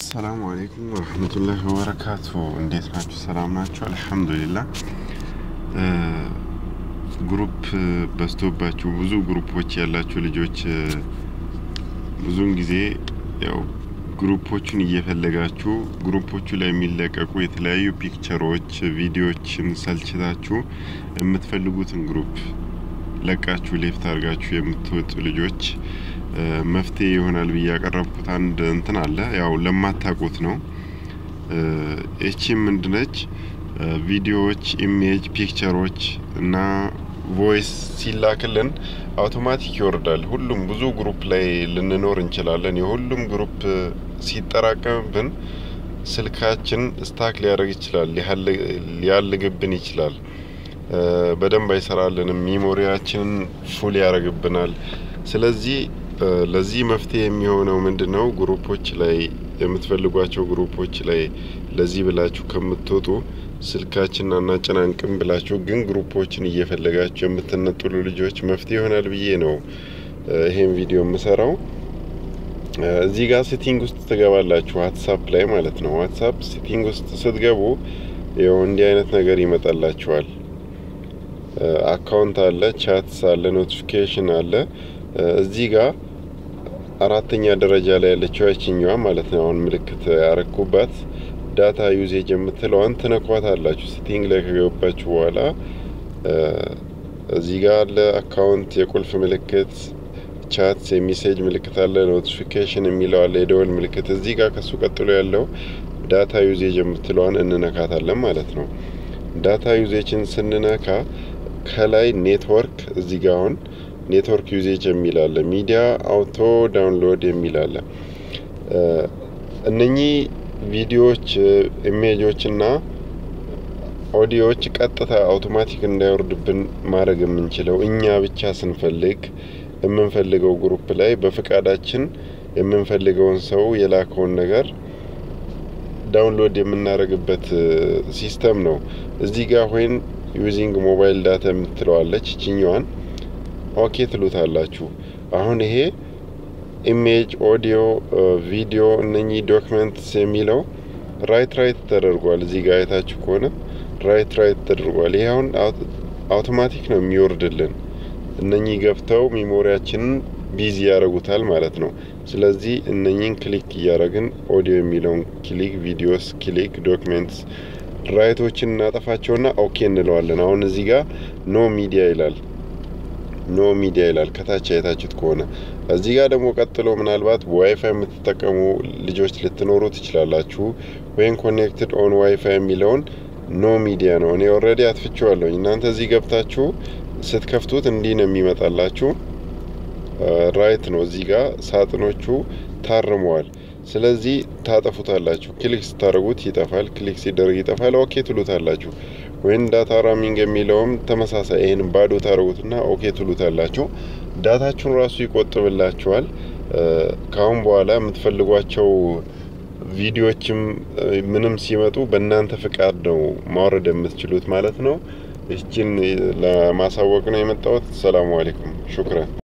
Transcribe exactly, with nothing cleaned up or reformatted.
السلام عليكم ورحمة الله وبركاته. እንዴት ናችሁ? ሰላም ናችሁ? አልহামዱሊላህ። ግሩፕ በስቶባችሁ ብዙ ግሩፖች ያላችሁ ልጆች ብዙን ጊዜ ያው ግሩፖችን እየፈለጋችሁ ግሩፖቹ ላይ የሚለቀቁ የተለያዩ ፒክቸሮች ቪዲዮዎችን ሰልችታችሁ የምትፈልጉትን ግሩፕ ለቃችሁ ሌፍት አርጋችሁ የምትወጡ ልጆች መፍትሄ ይሆናል ብዬ ያቀረብኩት አንድ እንትን አለ። ያው ለማታውቁት ነው። እቺ ምንድነች? ቪዲዮዎች፣ ኢሜጅ፣ ፒክቸሮች እና ቮይስ ሲላክልን አውቶማቲክ ይወርዳል። ሁሉም ብዙ ግሩፕ ላይ ልንኖር እንችላለን። የሁሉም ግሩፕ ሲጠራቀምብን ስልካችን ስታክ ሊያደርግ ይችላል፣ ሊያልግብን ይችላል። በደንብ አይሰራልንም፣ ሚሞሪያችንን ፉል ያደርግብናል። ስለዚህ ለዚህ መፍትሄ የሚሆነው ምንድነው? ግሩፖች ላይ የምትፈልጓቸው ግሩፖች ላይ ለዚህ ብላችሁ ከምትወጡ ስልካችንን አናጨናንቅም ብላችሁ ግን ግሩፖችን እየፈለጋችሁ የምትነጥሉ ልጆች መፍትሄ ይሆናል ብዬ ነው ይሄን ቪዲዮ የምሰራው። እዚህ ጋር ሴቲንግ ውስጥ ትገባላችሁ፣ ዋትስአፕ ላይ ማለት ነው። ዋትስአፕ ሴቲንግ ውስጥ ስትገቡ ይሄው እንዲህ አይነት ነገር ይመጣላችኋል። አካውንት አለ፣ ቻትስ አለ፣ ኖቲፊኬሽን አለ። እዚህ ጋር አራተኛ ደረጃ ላይ ያለችው አይችኛዋ ማለት ነው። አሁን ምልክት ያረኩባት ዳታ ዩዜጅ የምትለውን ትነኳታላችሁ። ሴቲንግ ላይ ከገባችሁ በኋላ እዚህ ጋር አለ አካውንት፣ የቁልፍ ምልክት፣ ቻትስ፣ የሜሴጅ ምልክት አለ፣ ኖቲፊኬሽን የሚለው አለ፣ የደወል ምልክት። እዚህ ጋር ከሱ ቀጥሎ ያለው ዳታ ዩዜጅ የምትለውን እንነካታለን ማለት ነው። ዳታ ዩዜጅን ስንነካ ከላይ ኔትወርክ እዚህ ጋር አሁን ኔትወርክ ዩዜጅ የሚላል ሚዲያ አውቶ ዳውንሎድ የሚላል እነኚህ ቪዲዮዎች፣ ኢሜጆች እና ኦዲዮዎች ቀጥታ አውቶማቲክ እንዳይወርድብን ማድረግ የምንችለው እኛ ብቻ ስንፈልግ የምንፈልገው ግሩፕ ላይ በፍቃዳችን የምንፈልገውን ሰው የላከውን ነገር ዳውንሎድ የምናደርግበት ሲስተም ነው። እዚህ ጋር ሆይን ዩዚንግ ሞባይል ዳታ የምትለዋለች እቺኛዋን ኦኬ ትሉታላችሁ። አሁን ይሄ ኢሜጅ፣ ኦዲዮ፣ ቪዲዮ እነኚህ ዶክመንትስ የሚለው ራይት ራይት ተደርጓል። እዚህ ጋር አይታችሁ ከሆነ ራይት ራይት ተደርጓል። ይሄ አሁን አውቶማቲክ ነው የሚወርድልን። እነኚህ ገብተው ሚሞሪያችንን ቢዚ ያደርጉታል ማለት ነው። ስለዚህ እነኚህን ክሊክ እያደረግን ኦዲዮ የሚለውን ክሊክ፣ ቪዲዮስ ክሊክ፣ ዶክመንትስ ራይቶችን እናጠፋቸውና ኦኬ እንለዋለን። አሁን እዚህ ጋር ኖ ሚዲያ ይላል ኖ ሚዲያ ይላል ከታች አይታችሁት ከሆነ። እዚህ ጋር ደግሞ ቀጥሎ ምናልባት ዋይፋይ የምትጠቀሙ ልጆች ልትኖሩ ትችላላችሁ። ወይን ኮኔክትድ ኦን ዋይፋይ የሚለውን ኖ ሚዲያ ነው። እኔ ኦሬዲ አጥፍቼዋለሁ። እናንተ እዚህ ገብታችሁ ስትከፍቱት እንዲህ ነው የሚመጣላችሁ። ራይት ነው። እዚህ ጋር ሳጥኖቹ ታርመዋል። ስለዚህ ታጠፉታላችሁ። ክሊክ ስታደርጉት ይጠፋል፣ ክሊክ ሲደረግ ይጠፋል። ኦኬ ትሉታላችሁ። ወይን ዳታ ራሚንግ የሚለውም ተመሳሳይ ይሄን ባዶ ታረጉትና ኦኬ ትሉታላችሁ። ዳታችሁን ራሱ ይቆጥብላችኋል። ካሁን በኋላ የምትፈልጓቸው ቪዲዮዎችም ምንም ሲመጡ በእናንተ ፍቃድ ነው ማውረድ የምትችሉት ማለት ነው። እቺን ለማሳወቅ ነው የመጣሁት። ሰላም አለይኩም ሹክራን።